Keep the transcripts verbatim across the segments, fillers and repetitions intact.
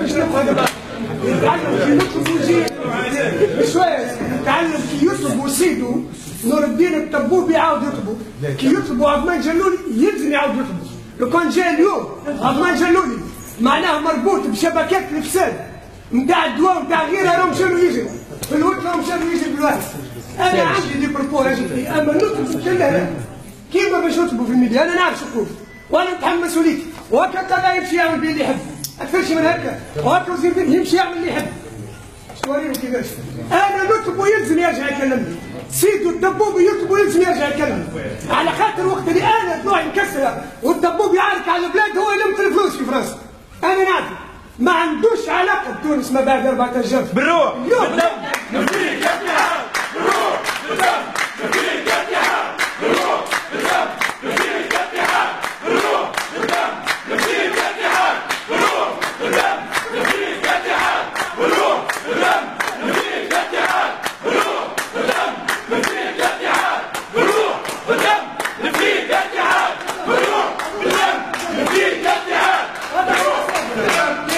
باش نبقى هذا يتعلم كي يطلب ويجي بشويه تعلم كي يطلب وسيدو نور الدين الطبوب يعاود يطلبوا كي يطلبوا عثمان جلولي يلزم يعاود يطلبوا. لو كان جاء اليوم عثمان جلولي معناه مربوط بشبكات الفساد نتاع الدواء ونتاع غيرها راهم مشاو يجروا في الوقت راهم مشاو يجروا بالواحد. انا عندي دي بروبو راجل اما نطلب كلها كيما باش نطلبوا في الميديا انا نعرف شكون وانا نتحمل مسؤوليتي وهكا القضاء يمشي يعمل اللي يحب اكثرش من هكا وهكا وزير الدين يمشي يعمل اللي يحب. شوريهم كيفاش انا نطلب ويلزم يرجع يكلمني سيدو الدبوب يطلب ويلزم يرجع يكلمني على خاطر وقت اللي انا طلوعي مكسره والدبوب يعارك على البلاد هو يلم في الفلوس في فرنسا. انا نعرف ما عندوش علاقه بتونس ما بعد أربعطاش جرف بالروح بالدم نفديك يا اتحاد بالروح بالدم نفديك يا اتحاد بالروح بالدم نفديك يا اتحاد بالروح بالدم نفديك يا اتحاد بالروح بالدم نفديك يا اتحاد بالروح بالدم نفديك يا اتحاد بالروح بالدم نفديك يا اتحاد بالروح بالدم نفديك يا اتحاد بالروح بالدم نفديك يا اتحاد بالروح بالدم.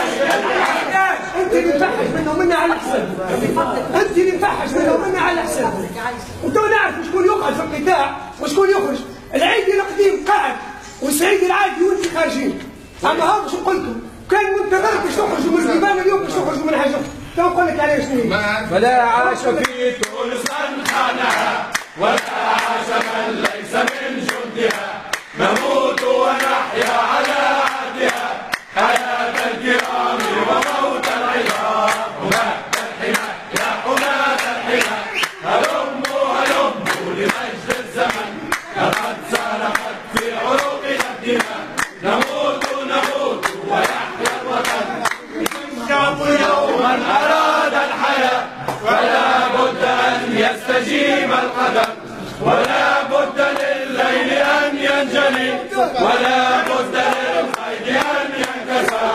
انت اللي تفحش منهم منا على حساب انت اللي تفحش منهم منا على حساب وانت نعرف شكون يقعد في القطاع وشكون يخرج. العيدي القديم قاعد والسعيدي العادي وانت خارجين اما هذا شو قلت لكم كان منتظر باش تخرجوا من الديوان اليوم باش تخرجوا من حاجه تو نقول لك عليه شنو فلا عاش في تونس من خانها ولا عاش من ليس من جندها نموت ونحيا على عهدها حياة الكرام وموت العظام حماة الحمى يا حماة الحمى هلموا هلموا لمجد الزمن لقد سرقت في عروقنا الدماء نموت نموت ويحيا الوطن الشعب يوما أراد الحياة فلا بد أن يستجيب القدر ولا بد لليل أن ينجلي ولا بد للخير أن ينكسر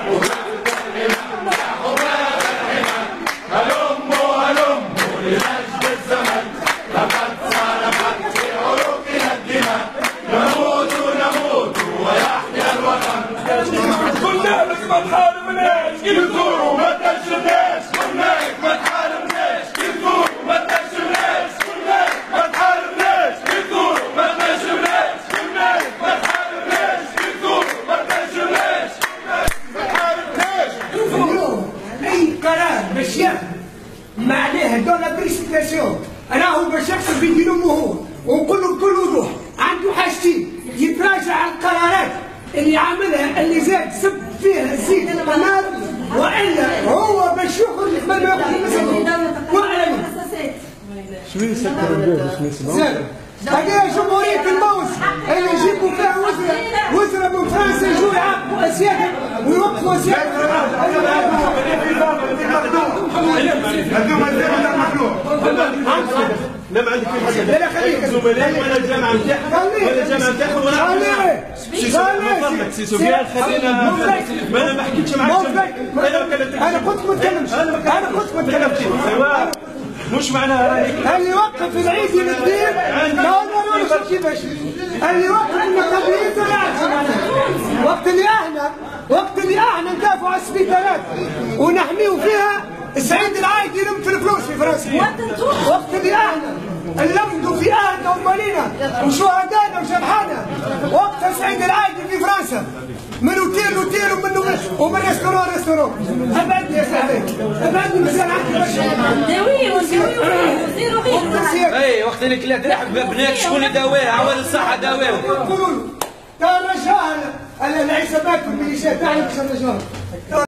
يا حماة الحمى هلموا هلموا لمجد الزمن لقد سرقت في عروقنا الدماء نموت نموت ويحيا الوطن. قلنا لك ما تحاربناش كي تزوروا ما تنجمناش قلنا لك ما تحاربناش كي تزوروا ما تنجمناش قلنا لك ما تحاربناش كي تزوروا ما تنجمناش قلنا لك ما تحاربناش كي تزوروا ما تنجمناش ما تحاربناش. اليوم اي قرار باش ياخذ معناها دون لا بريسيتاسيون راهو باش يحصل بين دينهم هو ونقول له بكل وضوح عنده حاجتين يتراجع على القرارات اللي عاملها اللي زاد سب فيها زيد القناه والا هو باش يخرج قبل ما ياخذ المسؤوليه واعلن شنو يسكر الباب شنو يسمعوا هذه جمهورية الموز اللي يجيبوا فيها وزراء وزراء من فرنسا يجوا يعاقبوا أسيادهم ويوقفوا أسيادهم. لا ما عندك في حاجه لا خليك زملاء ولا الجامعه نتاعهم ولا الجامعه نتاعهم ولا خليك سي سفيان خلينا ما انا ما حكيتش معاك انا كنت ما نتكلمش انا كنت ما نتكلمش مش معناها اللي يوقف العيد الاثنين لا لا كيفاش اللي يوقف النقابيين وقت اللي احنا وقت اللي احنا ندافعوا على السبيطارات ونحميوا فيها السعيد العايد يلم في الفلوس في فرنسا وقت اللي احنا نلمدوا في اهلنا ومالينا وشهدائنا وجرحانا وقت السعيد العايد في فرنسا من اوتيل اوتيل ومن ومن ريستورون ريستورون ابعدني يا سعيد ابعدني مازال عندي باش اي وقت اللي كلات ريحك بنات شكون يداويها عوال الصحه داويهم يقولوا ترى الرجال العصابات والميليشيات تاعنا باش الرجال